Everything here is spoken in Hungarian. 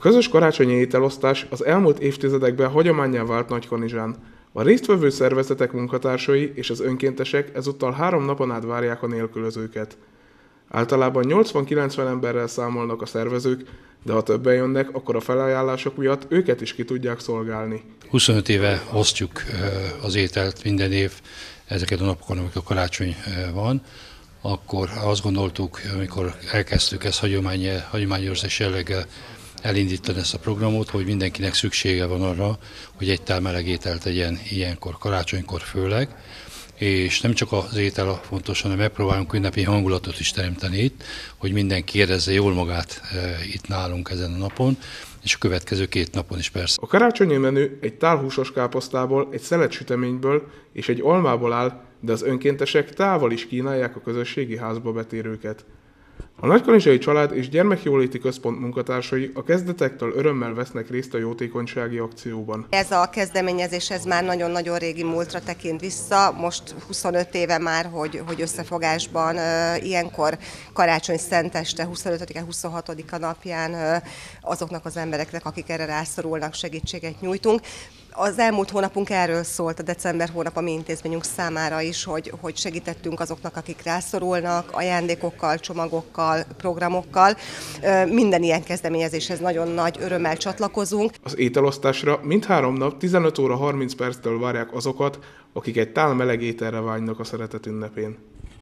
közös karácsonyi ételosztás az elmúlt évtizedekben hagyománnyá vált Nagykanizsán. A résztvevő szervezetek munkatársai és az önkéntesek ezúttal 3 napon át várják a nélkülözőket. Általában 80-90 emberrel számolnak a szervezők, de ha többen jönnek, akkor a felajánlások miatt őket is ki tudják szolgálni. 25 éve osztjuk az ételt minden év ezeket a napokon, amikor karácsony van. Akkor azt gondoltuk, amikor elkezdtük ezt hagyományőrzés jelleggel elindítani ezt a programot, hogy mindenkinek szüksége van arra, hogy egy tál meleg ételt tegyen ilyenkor, karácsonykor főleg. És nem csak az étel a fontos, hanem megpróbálunk ünnepi hangulatot is teremteni itt, hogy mindenki érezze jól magát itt nálunk ezen a napon, és a következő 2 napon is persze. A karácsonyi menü egy tál húsos káposztából, egy szelet süteményből és egy almából áll, de az önkéntesek tával is kínálják a közösségi házba betérőket. A Nagykanizsai Család és Gyermekjóléti Központ munkatársai a kezdetektől örömmel vesznek részt a jótékonysági akcióban. Ez a kezdeményezés ez már nagyon-nagyon régi múltra tekint vissza, most 25 éve már, hogy összefogásban ilyenkor karácsony szenteste, 25-e, 26-a napján azoknak az embereknek, akik erre rászorulnak, segítséget nyújtunk. Az elmúlt hónapunk erről szólt, a december hónap a mi intézményünk számára is, hogy segítettünk azoknak, akik rászorulnak, ajándékokkal, csomagokkal, programokkal. Minden ilyen kezdeményezéshez nagyon nagy örömmel csatlakozunk. Az ételosztásra mindhárom nap 15 óra 30 perctől várják azokat, akik egy tál meleg ételre vágynak a szeretet ünnepén.